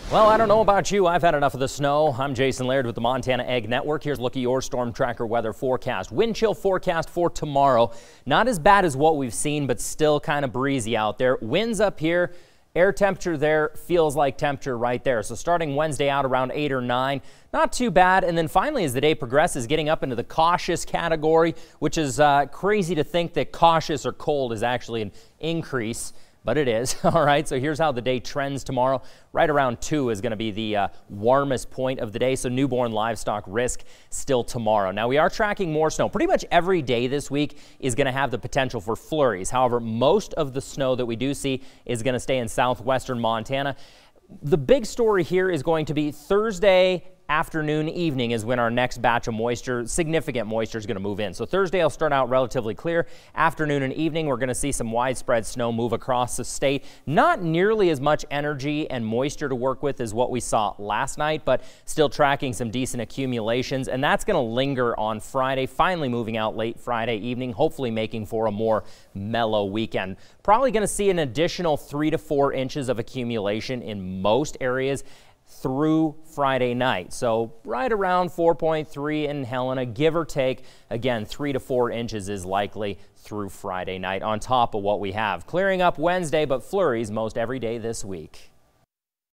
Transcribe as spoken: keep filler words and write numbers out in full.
Well, I don't know about you. I've had enough of the snow. I'm Jason Laird with the Montana Ag Network. Here's a look at your Storm Tracker weather forecast. Wind chill forecast for tomorrow. Not as bad as what we've seen, but still kind of breezy out there. Winds up here. Air temperature there feels like temperature right there. So starting Wednesday out around eight or nine, not too bad. And then finally, as the day progresses, getting up into the cautious category, which is uh, crazy to think that cautious or cold is actually an increase. But it is. All right, so here's how the day trends tomorrow. Right around two is going to be the uh, warmest point of the day, so newborn livestock risk still tomorrow. Now, we are tracking more snow. Pretty much every day this week is going to have the potential for flurries. However, most of the snow that we do see is going to stay in southwestern Montana. The big story here is going to be Thursday afternoon, evening is when our next batch of moisture, significant moisture, is going to move in. So Thursday will start out relatively clear. Afternoon and evening, we're going to see some widespread snow move across the state. Not nearly as much energy and moisture to work with as what we saw last night, but still tracking some decent accumulations. And that's going to linger on Friday, finally moving out late Friday evening, hopefully making for a more mellow weekend. Probably going to see an additional three to four inches of accumulation in most areas through Friday night. So right around four point three in Helena, give or take. Again, three to four inches is likely through Friday night on top of what we have. Clearing up Wednesday, but flurries most every day this week.